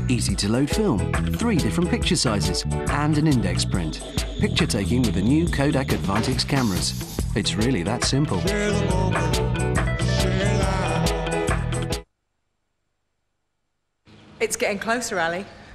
easy to load film, 3 different picture sizes, and an index print. Picture taking with the new Kodak Advantix cameras. It's really that simple. It's getting closer, Ali.